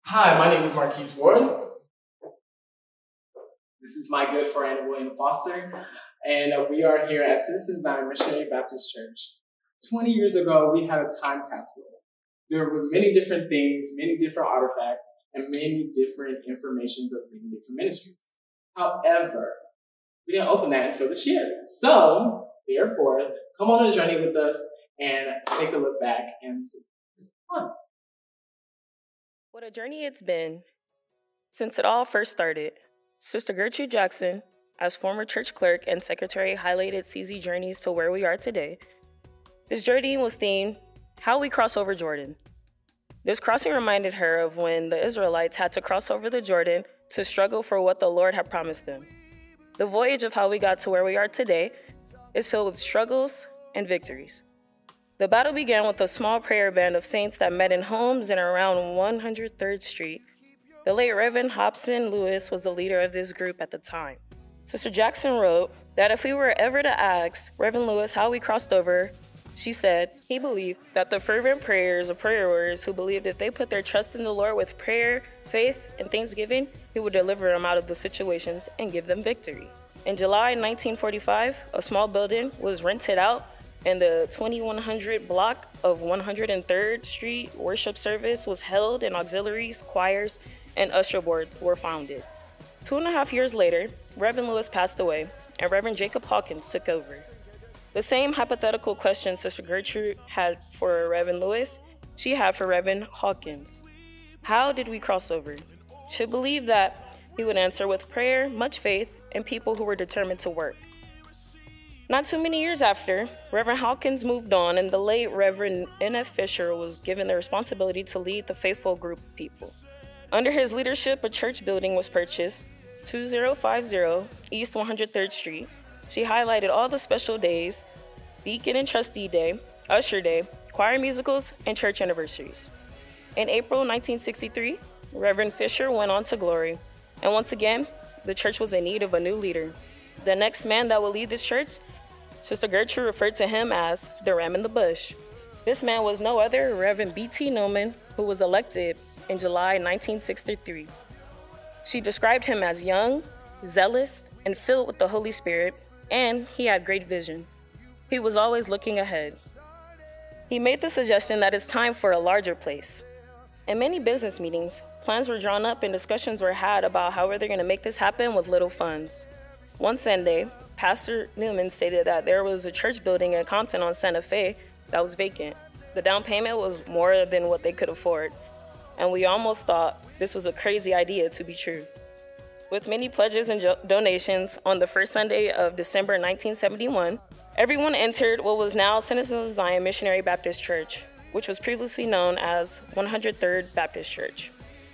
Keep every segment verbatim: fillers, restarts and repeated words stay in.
Hi, my name is Marquise Ward. This is my good friend, William Foster, and uh, we are here at Citizen Zion Missionary Baptist Church. twenty years ago, we had a time capsule. There were many different things, many different artifacts, and many different informations of many different ministries. However, we didn't open that until this year. So, therefore, come on a journey with us and take a look back and see. Come on. What a journey it's been since it all first started. Sister Gertrude Jackson, as former church clerk and secretary, highlighted C Z journeys to where we are today. This journey was themed, How We Cross Over Jordan. This crossing reminded her of when the Israelites had to cross over the Jordan to struggle for what the Lord had promised them. The voyage of how we got to where we are today is filled with struggles and victories. The battle began with a small prayer band of saints that met in homes in around one hundred third Street. The late Reverend Hobson Lewis was the leader of this group at the time. Sister Jackson wrote that if we were ever to ask Reverend Lewis how we crossed over, she said he believed that the fervent prayers of prayer warriors who believed if they put their trust in the Lord with prayer, faith, and thanksgiving, he would deliver them out of the situations and give them victory. In July nineteen forty-five, a small building was rented out and the twenty-one hundred block of one hundred third Street worship service was held, and auxiliaries, choirs, and usher boards were founded. Two and a half years later, Reverend Lewis passed away, and Reverend Jacob Hawkins took over. The same hypothetical question Sister Gertrude had for Reverend Lewis, she had for Reverend Hawkins. How did we cross over? She believed that he would answer with prayer, much faith, and people who were determined to work. Not too many years after, Reverend Hawkins moved on, and the late Reverend N F Fisher was given the responsibility to lead the faithful group of people. Under his leadership, a church building was purchased, two thousand fifty East one hundred third Street. She highlighted all the special days, Deacon and Trustee Day, Usher Day, choir musicals, and church anniversaries. In April nineteen sixty-three, Reverend Fisher went on to glory, and once again, the church was in need of a new leader. The next man that would lead this church, Sister Gertrude referred to him as the ram in the bush. This man was no other Reverend B T Newman, who was elected in July nineteen sixty-three. She described him as young, zealous, and filled with the Holy Spirit, and he had great vision. He was always looking ahead. He made the suggestion that it's time for a larger place. In many business meetings, plans were drawn up and discussions were had about how they're going to make this happen with little funds. One Sunday, Pastor Newman stated that there was a church building in Compton on Santa Fe that was vacant. The down payment was more than what they could afford, and we almost thought this was a crazy idea to be true. With many pledges and donations, on the first Sunday of December nineteen seventy-one, everyone entered what was now Citizen Zion Missionary Baptist Church, which was previously known as one hundred third Baptist Church.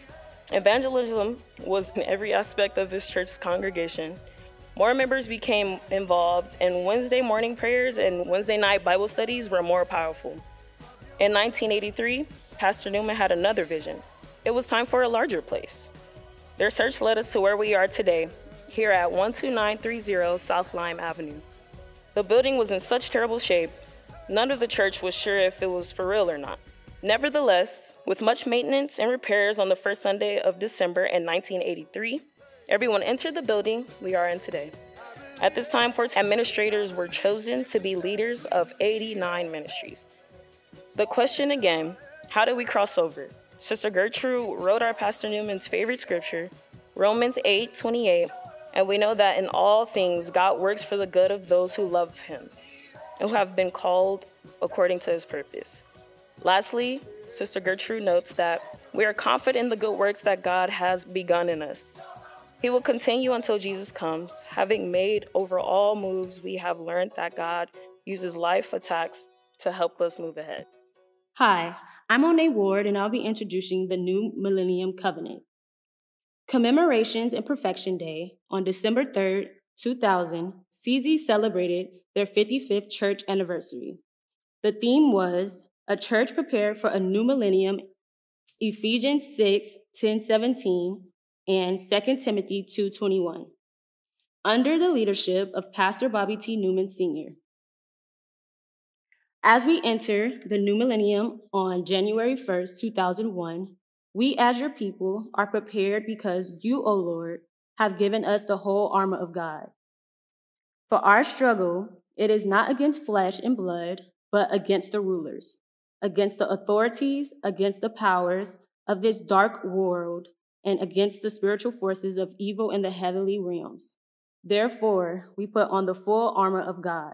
Evangelism was in every aspect of this church's congregation. More members became involved, and Wednesday morning prayers and Wednesday night Bible studies were more powerful. In nineteen eighty-three, Pastor Newman had another vision. It was time for a larger place. Their search led us to where we are today, here at one two nine three zero South Lime Avenue. The building was in such terrible shape, none of the church was sure if it was for real or not. Nevertheless, with much maintenance and repairs on the first Sunday of December in nineteen eighty-three, everyone entered the building we are in today. At this time, fourteen administrators were chosen to be leaders of eighty-nine ministries. The question again, how do we cross over? Sister Gertrude wrote our Pastor Newman's favorite scripture, Romans eight twenty-eight, and we know that in all things God works for the good of those who love him and who have been called according to his purpose. Lastly, Sister Gertrude notes that we are confident in the good works that God has begun in us. He will continue until Jesus comes. Having made over all moves, we have learned that God uses life attacks to help us move ahead. Hi, I'm Monet Ward, and I'll be introducing the New Millennium Covenant. Commemorations and Perfection Day on December third, two thousand, C Z celebrated their fifty-fifth church anniversary. The theme was A Church Prepared for a New Millennium, Ephesians six ten seventeen, and Second Timothy two twenty-one, under the leadership of Pastor Bobby T. Newman Senior As we enter the new millennium on January first, two thousand one, We, as your people, are prepared because you, O Lord, have given us the whole armor of God. For our struggle, it is not against flesh and blood, but against the rulers, against the authorities, against the powers of this dark world, and against the spiritual forces of evil in the heavenly realms. Therefore, we put on the full armor of God.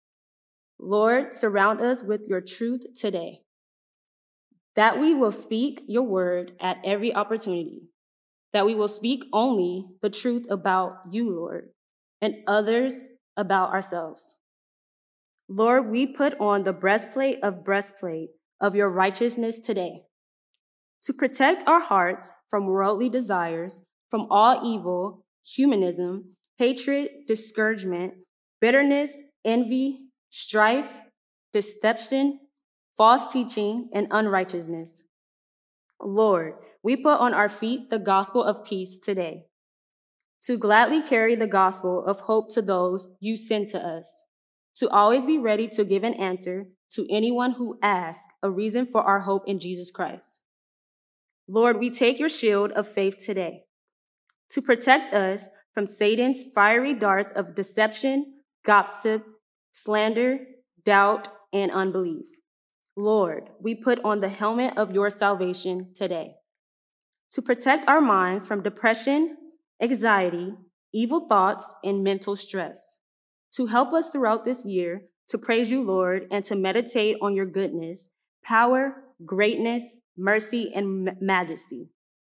Lord, surround us with your truth today, that we will speak your word at every opportunity, that we will speak only the truth about you, Lord, and others about ourselves. Lord, we put on the breastplate of breastplate of your righteousness today, to protect our hearts from worldly desires, from all evil, humanism, hatred, discouragement, bitterness, envy, strife, deception, false teaching, and unrighteousness. Lord, we put on our feet the gospel of peace today, to gladly carry the gospel of hope to those you send to us, to always be ready to give an answer to anyone who asks a reason for our hope in Jesus Christ. Lord, we take your shield of faith today, to protect us from Satan's fiery darts of deception, gossip, slander, doubt, and unbelief. Lord, we put on the helmet of your salvation today, to protect our minds from depression, anxiety, evil thoughts, and mental stress, to help us throughout this year to praise you, Lord, and to meditate on your goodness, power, greatness, mercy, and majesty.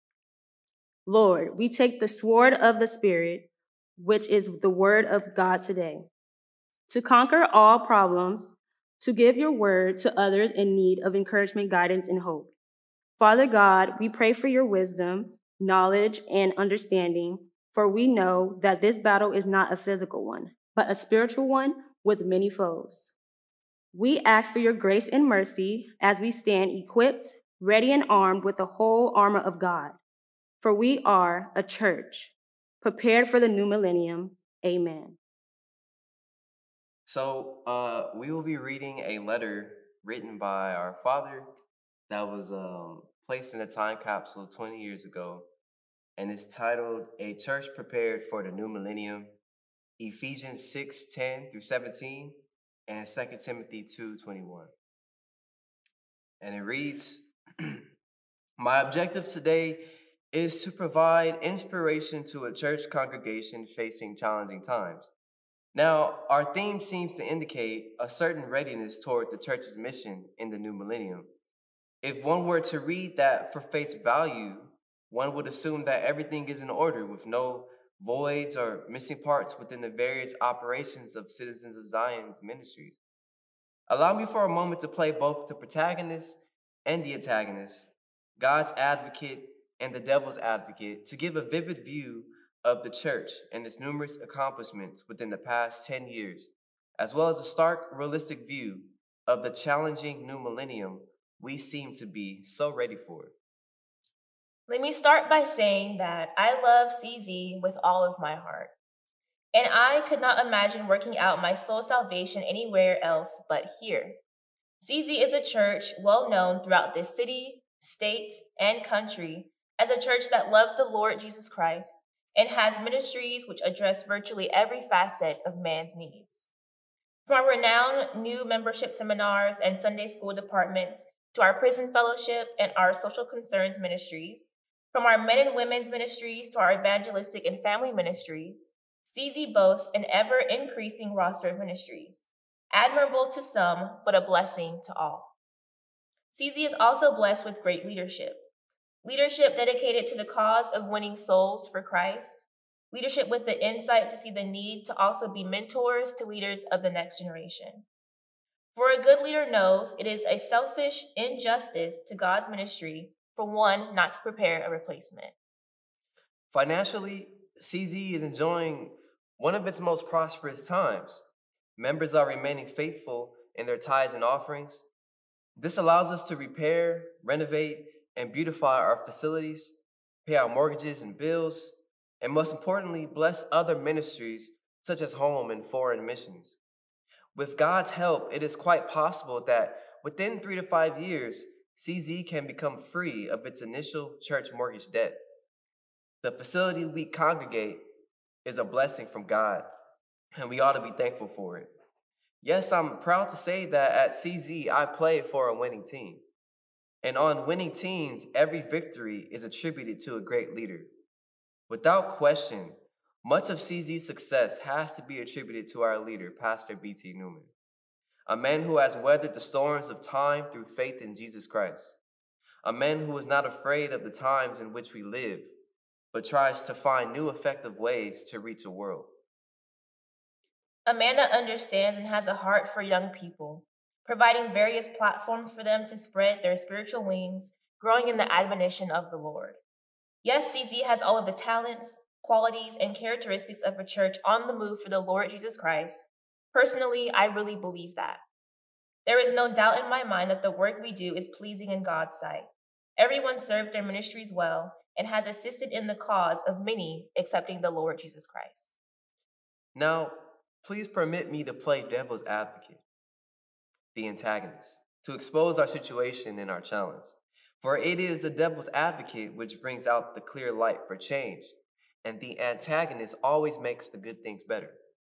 Lord, we take the sword of the Spirit, which is the word of God today, to conquer all problems, to give your word to others in need of encouragement, guidance, and hope. Father God, we pray for your wisdom, knowledge, and understanding, for we know that this battle is not a physical one, but a spiritual one with many foes. We ask for your grace and mercy as we stand equipped, ready and armed with the whole armor of God, for we are a church prepared for the new millennium. Amen. So uh, we will be reading a letter written by our father that was um, placed in a time capsule twenty years ago, and it's titled A Church Prepared for the New Millennium, Ephesians six ten through seventeen, and Second Timothy two twenty-one. And it reads, my objective today is to provide inspiration to a church congregation facing challenging times. Now, our theme seems to indicate a certain readiness toward the church's mission in the new millennium. If one were to read that for face value, one would assume that everything is in order with no voids or missing parts within the various operations of Citizens of Zion's ministries. Allow me for a moment to play both the protagonist and the antagonist, God's advocate and the devil's advocate, to give a vivid view of the church and its numerous accomplishments within the past ten years, as well as a stark, realistic view of the challenging new millennium we seem to be so ready for. Let me start by saying that I love C Z with all of my heart, and I could not imagine working out my soul salvation anywhere else but here. C Z is a church well known throughout this city, state, and country as a church that loves the Lord Jesus Christ and has ministries which address virtually every facet of man's needs. From our renowned new membership seminars and Sunday school departments to our prison fellowship and our social concerns ministries, from our men and women's ministries to our evangelistic and family ministries, C Z boasts an ever-increasing roster of ministries, admirable to some, but a blessing to all. C Z is also blessed with great leadership. Leadership dedicated to the cause of winning souls for Christ. Leadership with the insight to see the need to also be mentors to leaders of the next generation. For a good leader knows it is a selfish injustice to God's ministry for one not to prepare a replacement. Financially, C Z is enjoying one of its most prosperous times. Members are remaining faithful in their tithes and offerings. This allows us to repair, renovate, and beautify our facilities, pay our mortgages and bills, and most importantly, bless other ministries such as home and foreign missions. With God's help, it is quite possible that within three to five years, C Z can become free of its initial church mortgage debt. The facility we congregate is a blessing from God, and we ought to be thankful for it. Yes, I'm proud to say that at C Z, I play for a winning team. And on winning teams, every victory is attributed to a great leader. Without question, much of C Z's success has to be attributed to our leader, Pastor B T Newman, a man who has weathered the storms of time through faith in Jesus Christ, a man who is not afraid of the times in which we live, but tries to find new effective ways to reach a world. A man that understands and has a heart for young people, providing various platforms for them to spread their spiritual wings, growing in the admonition of the Lord. Yes, C Z has all of the talents, qualities, and characteristics of a church on the move for the Lord Jesus Christ. Personally, I really believe that. There is no doubt in my mind that the work we do is pleasing in God's sight. Everyone serves their ministries well and has assisted in the cause of many accepting the Lord Jesus Christ. Now, please permit me to play devil's advocate, the antagonist, to expose our situation and our challenge. For it is the devil's advocate which brings out the clear light for change, and the antagonist always makes the good things better.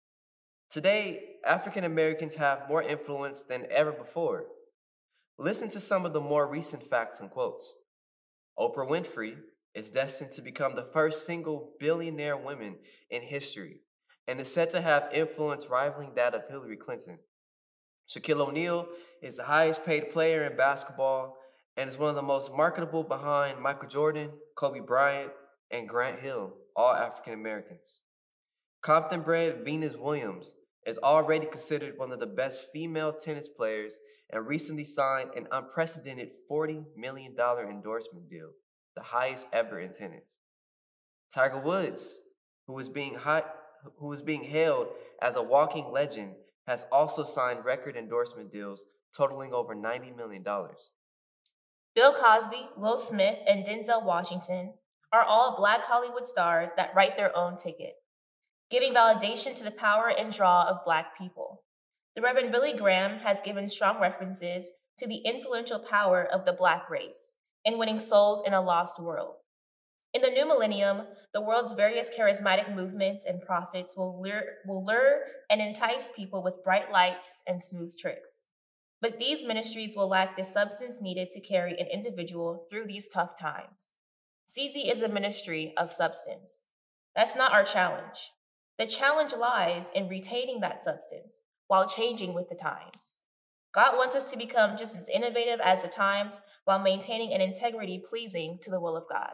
Today, African Americans have more influence than ever before. Listen to some of the more recent facts and quotes. Oprah Winfrey is destined to become the first single billionaire woman in history and is said to have influence rivaling that of Hillary Clinton. Shaquille O'Neal is the highest paid player in basketball and is one of the most marketable behind Michael Jordan, Kobe Bryant, and Grant Hill, all African Americans. Compton-bred Venus Williams is already considered one of the best female tennis players and recently signed an unprecedented forty million dollars endorsement deal, the highest ever in tennis. Tiger Woods, who is being high, who is being hailed as a walking legend, has also signed record endorsement deals totaling over ninety million dollars. Bill Cosby, Will Smith, and Denzel Washington are all Black Hollywood stars that write their own ticket, giving validation to the power and draw of Black people. The Reverend Billy Graham has given strong references to the influential power of the Black race in winning souls in a lost world. In the new millennium, the world's various charismatic movements and prophets will lure, will lure and entice people with bright lights and smooth tricks. But these ministries will lack the substance needed to carry an individual through these tough times. C Z is a ministry of substance. That's not our challenge. The challenge lies in retaining that substance while changing with the times. God wants us to become just as innovative as the times while maintaining an integrity pleasing to the will of God.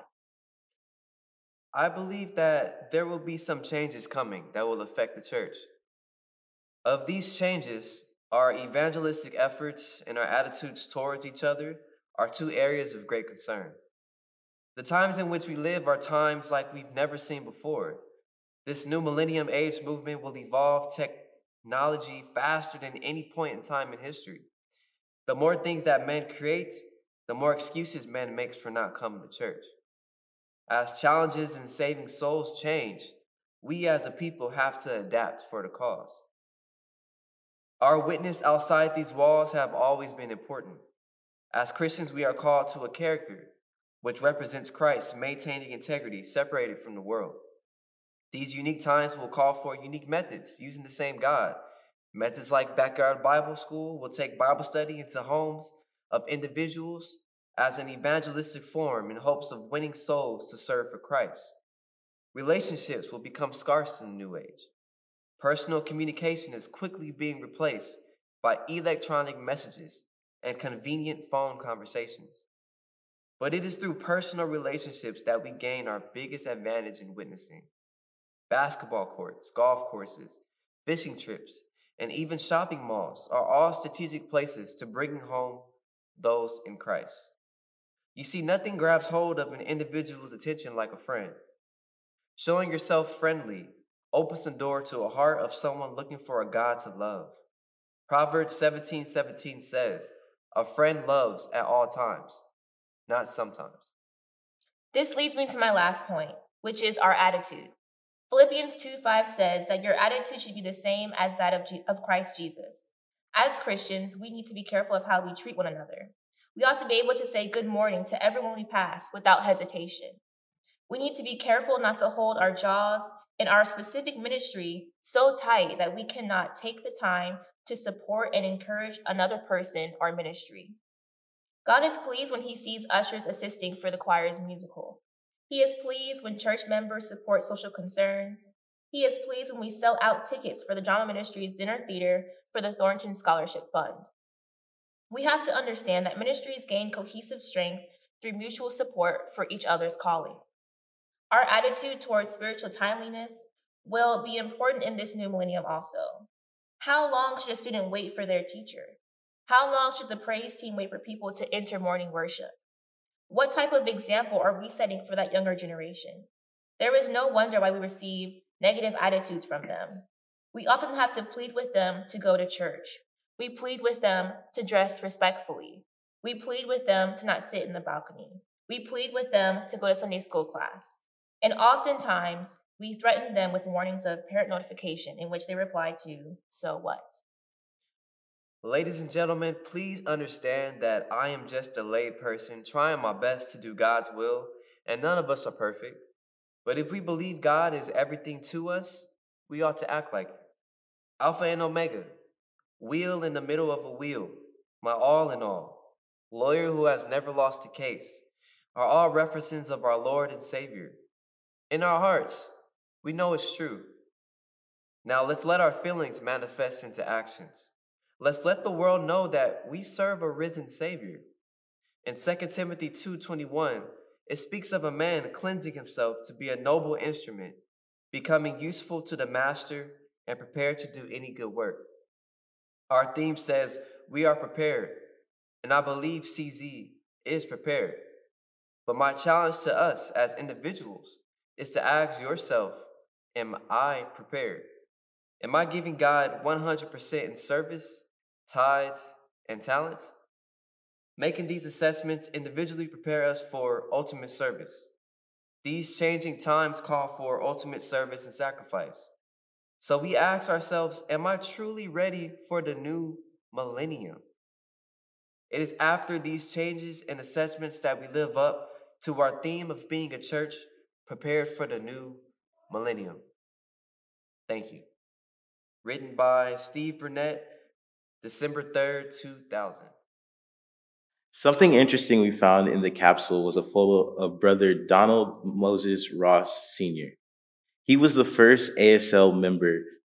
I believe that there will be some changes coming that will affect the church. Of these changes, our evangelistic efforts and our attitudes towards each other are two areas of great concern. The times in which we live are times like we've never seen before. This new millennium age movement will evolve technology faster than any point in time in history. The more things that man creates, the more excuses man makes for not coming to church. As challenges in saving souls change, we as a people have to adapt for the cause. Our witness outside these walls have always been important. As Christians, we are called to a character which represents Christ, maintaining integrity separated from the world. These unique times will call for unique methods using the same God. Methods like Backyard Bible School will take Bible study into homes of individuals as an evangelistic form in hopes of winning souls to serve for Christ. Relationships will become scarce in the new age. Personal communication is quickly being replaced by electronic messages and convenient phone conversations. But it is through personal relationships that we gain our biggest advantage in witnessing. Basketball courts, golf courses, fishing trips, and even shopping malls are all strategic places to bring home those in Christ. You see, nothing grabs hold of an individual's attention like a friend. Showing yourself friendly opens the door to a heart of someone looking for a God to love. Proverbs seventeen seventeen says, "A friend loves at all times, not sometimes." This leads me to my last point, which is our attitude. Philippians two five says that your attitude should be the same as that of, G- of Christ Jesus. As Christians, we need to be careful of how we treat one another. We ought to be able to say good morning to everyone we pass without hesitation. We need to be careful not to hold our jaws in our specific ministry so tight that we cannot take the time to support and encourage another person or ministry. God is pleased when he sees ushers assisting for the choir's musical. He is pleased when church members support social concerns. He is pleased when we sell out tickets for the Drama Ministry's dinner theater for the Thornton Scholarship Fund. We have to understand that ministries gain cohesive strength through mutual support for each other's calling. Our attitude towards spiritual timeliness will be important in this new millennium also. How long should a student wait for their teacher? How long should the praise team wait for people to enter morning worship? What type of example are we setting for that younger generation? There is no wonder why we receive negative attitudes from them. We often have to plead with them to go to church. We plead with them to dress respectfully. We plead with them to not sit in the balcony. We plead with them to go to Sunday school class. And oftentimes, we threaten them with warnings of parent notification in which they reply to, "So what?" Ladies and gentlemen, please understand that I am just a lay person trying my best to do God's will, and none of us are perfect. But if we believe God is everything to us, we ought to act like it. Alpha and Omega, wheel in the middle of a wheel, my all in all, lawyer who has never lost a case, are all references of our Lord and Savior. In our hearts, we know it's true. Now let's let our feelings manifest into actions. Let's let the world know that we serve a risen Savior. In Second Timothy two twenty-one, it speaks of a man cleansing himself to be a noble instrument, becoming useful to the master and prepared to do any good work. Our theme says we are prepared, and I believe C Z is prepared. But my challenge to us as individuals is to ask yourself, am I prepared? Am I giving God one hundred percent in service, tithes, and talents? Making these assessments individually prepare us for ultimate service. These changing times call for ultimate service and sacrifice. So we ask ourselves, am I truly ready for the new millennium? It is after these changes and assessments that we live up to our theme of being a church prepared for the new millennium. Thank you. Written by Steve Burnett, December third, two thousand. Something interesting we found in the capsule was a photo of Brother Donald Moses Ross Senior He was the first A S L member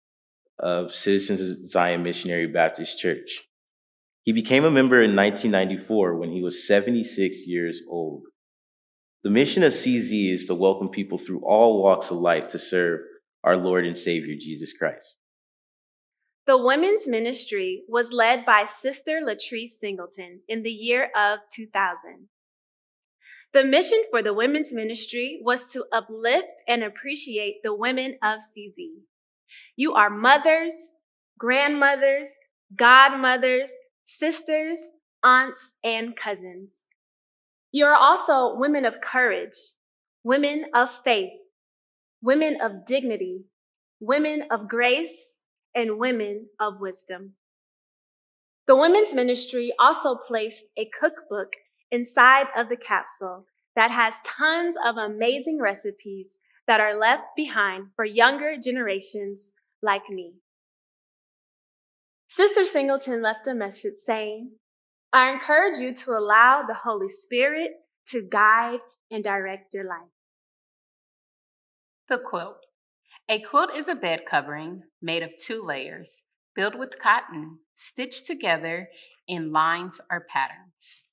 of Citizens of Zion Missionary Baptist Church. He became a member in nineteen ninety-four when he was seventy-six years old. The mission of C Z is to welcome people through all walks of life to serve our Lord and Savior, Jesus Christ. The women's ministry was led by Sister Latrice Singleton in the year of two thousand. The mission for the women's ministry was to uplift and appreciate the women of C Z. You are mothers, grandmothers, godmothers, sisters, aunts, and cousins. You are also women of courage, women of faith, women of dignity, women of grace, and women of wisdom. The women's ministry also placed a cookbook inside of the capsule that has tons of amazing recipes that are left behind for younger generations like me. Sister Singleton left a message saying, I encourage you to allow the Holy Spirit to guide and direct your life. The quilt. A quilt is a bed covering made of two layers, filled with cotton, stitched together in lines or patterns.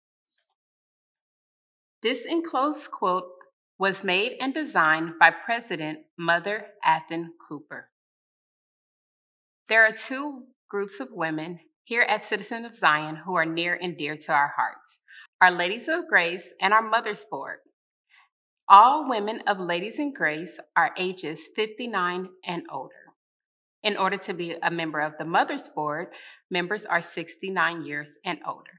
This enclosed quilt was made and designed by President Mother Athen Cooper. There are two groups of women here at Citizens of Zion who are near and dear to our hearts, our Ladies of Grace and our Mothers Board. All women of Ladies in Grace are ages fifty-nine and older. In order to be a member of the Mothers Board, members are sixty-nine years and older.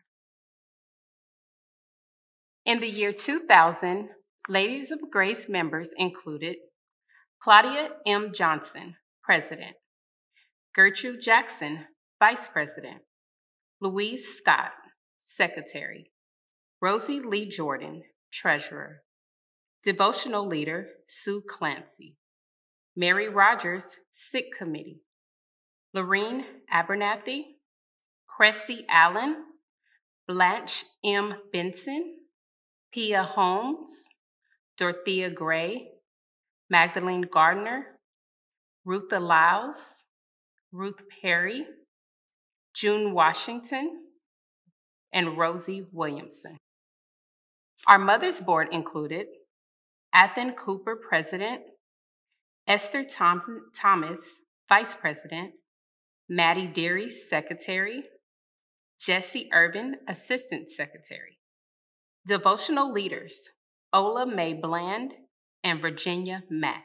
In the year two thousand, Ladies of Grace members included Claudia M. Johnson, President, Gertrude Jackson, Vice President, Louise Scott, Secretary. Rosie Lee Jordan, Treasurer. Devotional Leader, Sue Clancy. Mary Rogers, Sick Committee. Lorene Abernathy. Cressy Allen. Blanche M. Benson. Pia Holmes. Dorothea Gray. Magdalene Gardner. Rutha Lyles. Ruth Perry. June Washington. And Rosie Williamson. Our Mothers Board included Athen Cooper, President, Esther Tom- Thomas, Vice President, Maddie Deary, Secretary, Jesse Urban, Assistant Secretary. Devotional Leaders, Ola Mae Bland and Virginia Mack.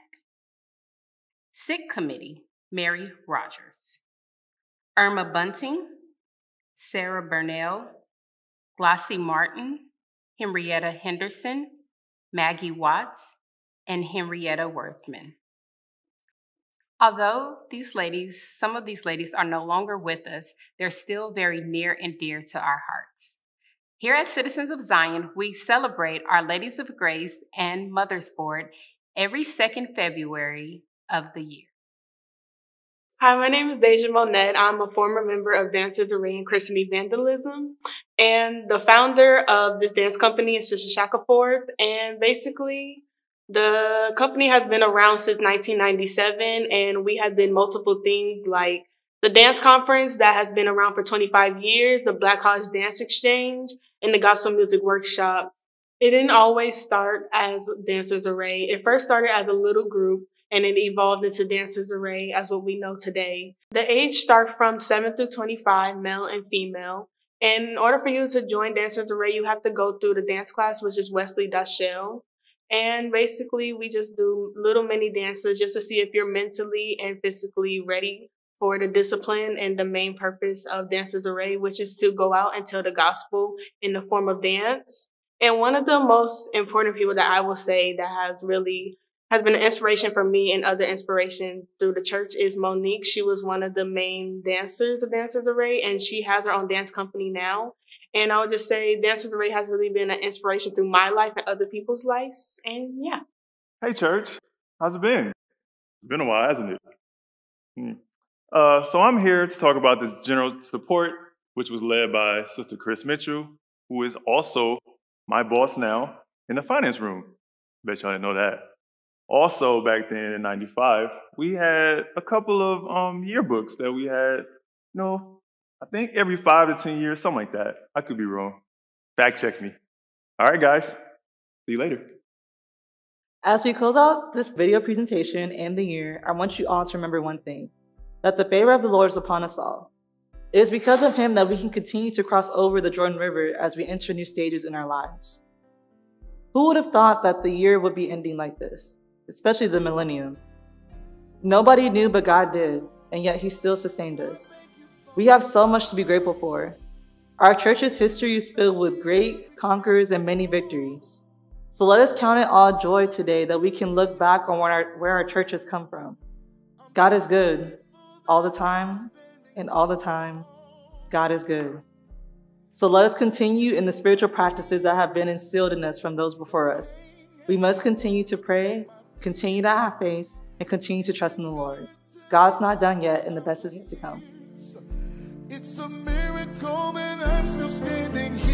Sick Committee, Mary Rogers. Irma Bunting, Sarah Burnell, Glossie Martin, Henrietta Henderson, Maggie Watts, and Henrietta Worthman. Although these ladies, some of these ladies are no longer with us, they're still very near and dear to our hearts. Here at Citizens of Zion, we celebrate our Ladies of Grace and Mothers Board every second February of the year. Hi, my name is Deja Monette. I'm a former member of Dancers Array and Christian Evangelism and the founder of this dance company is Sister Shackelford. And basically, the company has been around since nineteen ninety-seven, and we have done multiple things like the dance conference that has been around for twenty-five years, the Black College Dance Exchange, and the Gospel Music Workshop. It didn't always start as Dancers Array. It first started as a little group, and it evolved into Dancers Array as what we know today. The age starts from seven through twenty-five, male and female. And in order for you to join Dancers Array, you have to go through the dance class, which is Wesley Dashell. And basically, we just do little mini dances just to see if you're mentally and physically ready for the discipline and the main purpose of Dancers Array, which is to go out and tell the gospel in the form of dance. And one of the most important people that I will say that has really has been an inspiration for me and other inspiration through the church is Monique. She was one of the main dancers of Dancers Array, and she has her own dance company now. And I would just say Dancers Array has really been an inspiration through my life and other people's lives. And yeah. Hey, church. How's it been? It's been a while, hasn't it? Hmm. Uh, so I'm here to talk about the general support, which was led by Sister Chris Mitchell, who is also my boss now in the finance room. Bet y'all didn't know that. Also, back then in ninety-five, we had a couple of um, yearbooks that we had, you know, I think every five to ten years, something like that. I could be wrong. Fact check me. All right, guys. See you later. As we close out this video presentation and the year, I want you all to remember one thing, that the favor of the Lord is upon us all. It is because of him that we can continue to cross over the Jordan River as we enter new stages in our lives. Who would have thought that the year would be ending like this, especially the millennium? Nobody knew, but God did, and yet he still sustained us. We have so much to be grateful for. Our church's history is filled with great conquerors and many victories. So let us count it all joy today that we can look back on where our, where our church has come from. God is good all the time, and all the time, God is good. So let us continue in the spiritual practices that have been instilled in us from those before us. We must continue to pray, continue to have faith, and continue to trust in the Lord. God's not done yet, and the best is yet to come. It's a miracle that I'm still standing here.